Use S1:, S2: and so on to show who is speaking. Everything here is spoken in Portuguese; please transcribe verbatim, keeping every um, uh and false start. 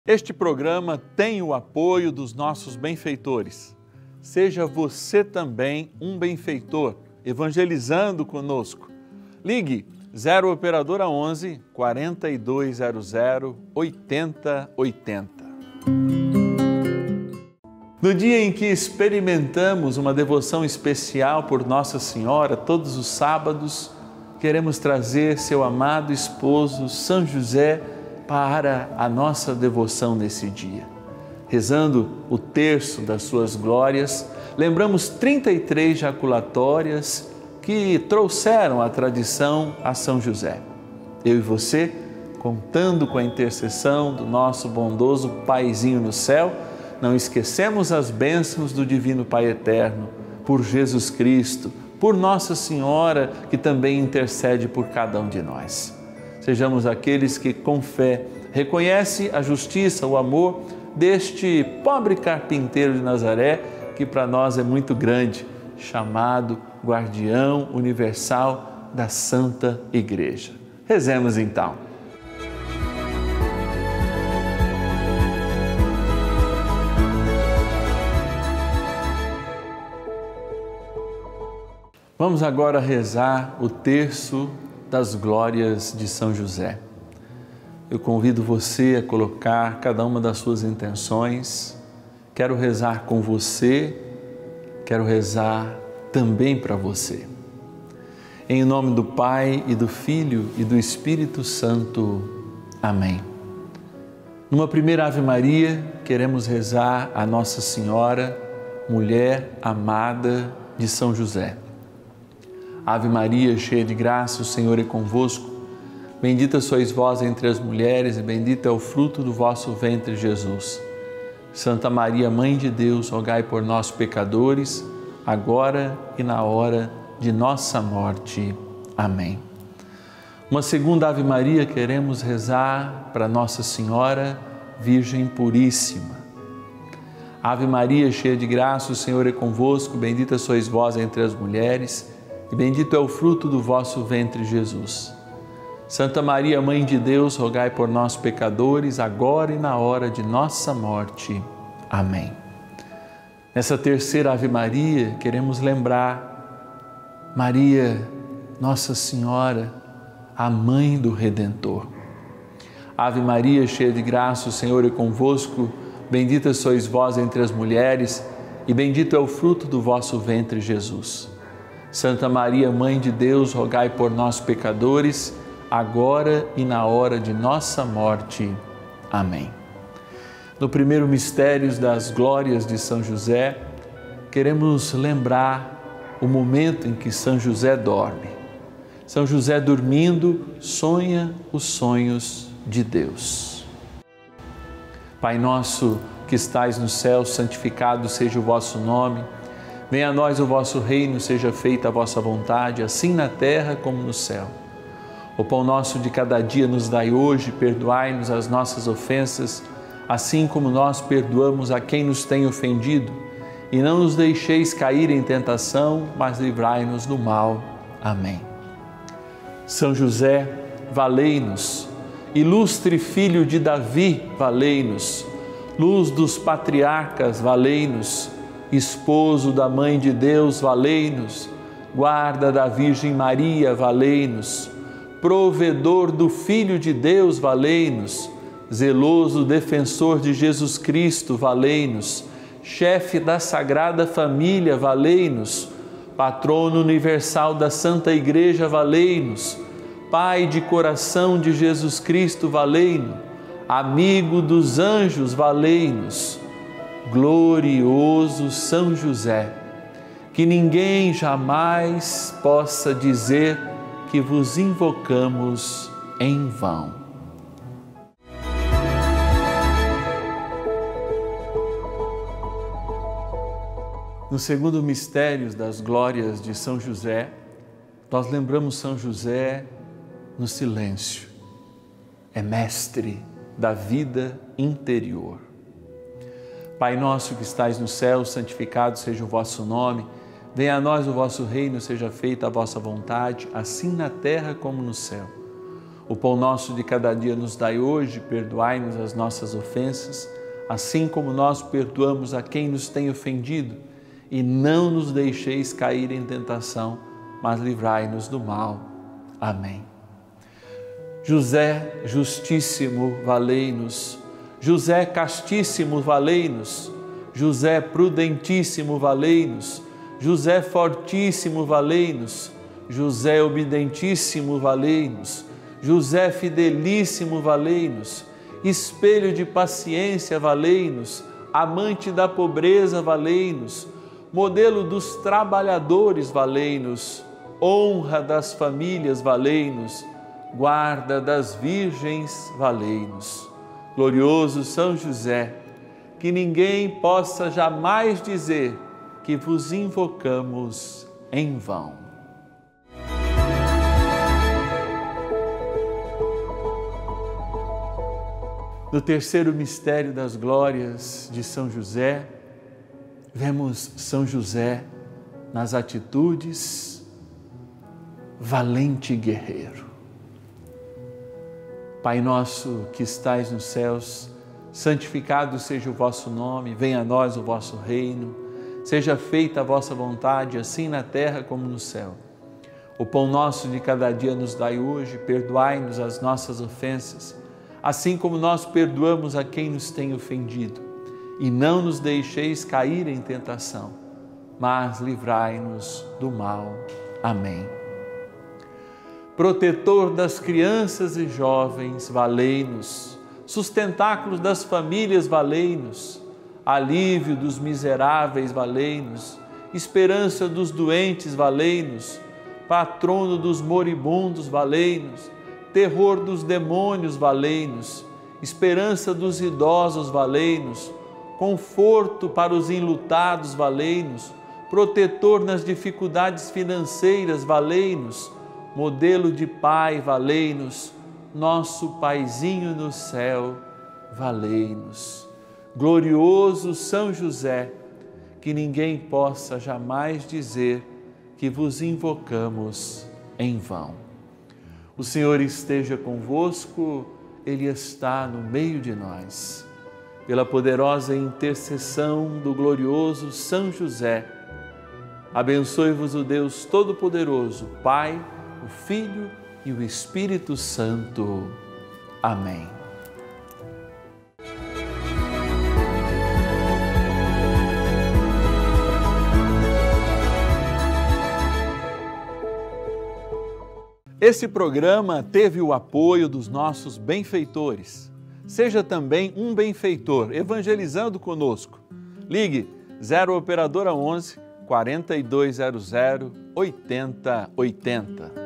S1: Este programa tem o apoio dos nossos benfeitores. Seja você também um benfeitor, evangelizando conosco. Ligue zero Operadora onze, quarenta e dois zero zero, oitenta oitenta. No dia em que experimentamos uma devoção especial por Nossa Senhora, todos os sábados, queremos trazer seu amado esposo, São José, para a nossa devoção nesse dia. Rezando o terço das suas glórias, lembramos trinta e três jaculatórias que trouxeram a tradição a São José. Eu e você, contando com a intercessão do nosso bondoso Paizinho no céu, não esquecemos as bênçãos do Divino Pai Eterno, por Jesus Cristo, por Nossa Senhora, que também intercede por cada um de nós. Sejamos aqueles que, com fé, reconhecem a justiça, o amor deste pobre carpinteiro de Nazaré, que para nós é muito grande, chamado guardião universal da Santa Igreja. Rezemos então. Vamos agora rezar o terço das glórias de São José. Eu convido você a colocar cada uma das suas intenções. Quero rezar com você, quero rezar também para você. Em nome do Pai e do Filho e do Espírito Santo. Amém. Numa primeira Ave Maria, queremos rezar a Nossa Senhora, mulher amada de São José. Ave Maria, cheia de graça, o Senhor é convosco. Bendita sois vós entre as mulheres e bendito é o fruto do vosso ventre, Jesus. Santa Maria, Mãe de Deus, rogai por nós, pecadores, agora e na hora de nossa morte. Amém. Uma segunda Ave Maria queremos rezar para Nossa Senhora, Virgem Puríssima. Ave Maria, cheia de graça, o Senhor é convosco. Bendita sois vós entre as mulheres e bendito é o fruto do vosso ventre, Jesus. Santa Maria, Mãe de Deus, rogai por nós, pecadores, agora e na hora de nossa morte. Amém. Nessa terceira Ave Maria, queremos lembrar Maria, Nossa Senhora, a Mãe do Redentor. Ave Maria, cheia de graça, o Senhor é convosco. Bendita sois vós entre as mulheres e bendito é o fruto do vosso ventre, Jesus. Santa Maria, Mãe de Deus, rogai por nós, pecadores, agora e na hora de nossa morte. Amém. No primeiro mistério das glórias de São José, queremos lembrar o momento em que São José dorme. São José, dormindo, sonha os sonhos de Deus. Pai nosso que estais no céu, santificado seja o vosso nome. Venha a nós o vosso reino, seja feita a vossa vontade, assim na terra como no céu. O pão nosso de cada dia nos dai hoje, perdoai-nos as nossas ofensas, assim como nós perdoamos a quem nos tem ofendido. E não nos deixeis cair em tentação, mas livrai-nos do mal. Amém. São José, valei-nos. Ilustre filho de Davi, valei-nos. Luz dos patriarcas, valei-nos. Esposo da Mãe de Deus, valei-nos. Guarda da Virgem Maria, valei-nos. Provedor do Filho de Deus, valei-nos. Zeloso defensor de Jesus Cristo, valei-nos. Chefe da Sagrada Família, valei-nos. Patrono universal da Santa Igreja, valei-nos. Pai de coração de Jesus Cristo, valei-nos. Amigo dos anjos, valei-nos. Glorioso São José, que ninguém jamais possa dizer que vos invocamos em vão. No segundo mistério das glórias de São José, nós lembramos São José no silêncio. É mestre da vida interior. Pai nosso que estais no céu, santificado seja o vosso nome. Venha a nós o vosso reino, seja feita a vossa vontade, assim na terra como no céu. O pão nosso de cada dia nos dai hoje, perdoai-nos as nossas ofensas, assim como nós perdoamos a quem nos tem ofendido, e não nos deixeis cair em tentação, mas livrai-nos do mal. Amém. José Justíssimo, valei-nos. José Castíssimo, valei-nos. José Prudentíssimo, valei-nos. José Fortíssimo, valei-nos. José Obedientíssimo, valei-nos. José Fidelíssimo, valei-nos. Espelho de paciência, valei-nos. Amante da pobreza, valei-nos. Modelo dos trabalhadores, valei-nos. Honra das famílias, valei-nos. Guarda das virgens, valei-nos. Glorioso São José, que ninguém possa jamais dizer que vos invocamos em vão. No terceiro mistério das glórias de São José, vemos São José nas atitudes valente guerreiro. Pai nosso que estais nos céus, santificado seja o vosso nome, venha a nós o vosso reino, seja feita a vossa vontade, assim na terra como no céu. O pão nosso de cada dia nos dai hoje, perdoai-nos as nossas ofensas, assim como nós perdoamos a quem nos tem ofendido. E não nos deixeis cair em tentação, mas livrai-nos do mal. Amém. Protetor das crianças e jovens, valei-nos. Sustentáculo das famílias, valei-nos. Alívio dos miseráveis, valei-nos. Esperança dos doentes, valei-nos. Patrono dos moribundos, valei-nos. Terror dos demônios, valei-nos. Esperança dos idosos, valei-nos. Conforto para os enlutados, valei-nos. Protetor nas dificuldades financeiras, valei-nos. Modelo de Pai, valei-nos. Nosso Paizinho no céu, valei-nos. Glorioso São José, que ninguém possa jamais dizer que vos invocamos em vão. O Senhor esteja convosco, Ele está no meio de nós. Pela poderosa intercessão do glorioso São José, abençoe-vos o Deus Todo-Poderoso, Pai, o Filho e o Espírito Santo. Amém. Esse programa teve o apoio dos nossos benfeitores. Seja também um benfeitor, evangelizando conosco. Ligue zero Operadora onze, quarenta e dois zero zero, oitenta oitenta.